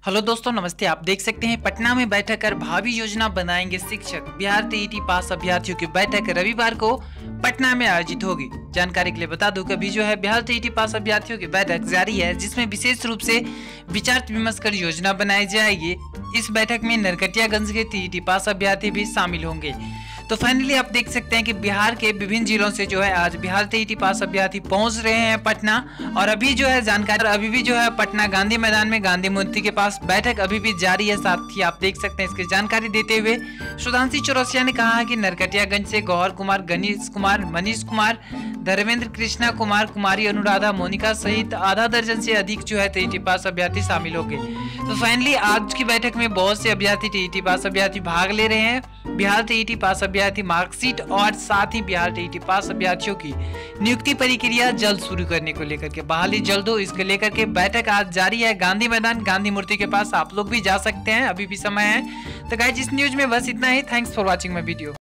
Hello दोस्तों, नमस्ते। आप देख सकते हैं पटना में बैठक कर भावी योजना बनाएंगे शिक्षक। बिहार टीईटी पास अभ्यर्थियों की बैठक रविवार को पटना में आयोजित होगी। जानकारी के लिए बता दूं कि अभी जो है बिहार टीईटी पास अभ्यर्थियों की बैठक जारी है, जिसमें विशेष रूप से विचार विमर्श कर योजना बनाई जाएगी। इस बैठक में नरकटियागंज के टीईटी पास अभ्यर्थी भी शामिल होंगे। तो फाइनली आप देख सकते हैं कि बिहार के विभिन्न जिलों से जो है आज बिहार टीईटी पास अभ्यर्थी पहुंच रहे हैं पटना। और अभी जो है जानकारी अभी भी जो है पटना गांधी मैदान में गांधी मूर्ति के पास बैठक अभी भी जारी है। साथ ही आप देख सकते हैं इसकी जानकारी देते हुए सुधांशु चौरसिया ने कहा है कि नरकटियागंज से गौहर कुमार, गणेश कुमार, मनीष कुमार, धर्मेंद्र, कृष्णा कुमार, कुमारी अनुराधा, मोनिका सहित आधा दर्जन से अधिक जो है टीईटी पास अभ्यर्थी शामिल होंगे। तो फाइनली आज की बैठक में बहुत से अभ्यर्थी टीईटी पास अभ्यर्थी भाग ले रहे हैं। बिहार टीईटी पास अभ्यर्थी मार्कशीट और साथ ही बिहार टीईटी पास अभ्यर्थियों की नियुक्ति प्रक्रिया जल्द शुरू करने को लेकर के बहाली जल्द हो, इसको लेकर के बैठक आज जारी है। गांधी मैदान गांधी मूर्ति के पास आप लोग भी जा सकते हैं, अभी भी समय है। तो गाइस, इस न्यूज में बस इतना ही। Thanks for watching my video.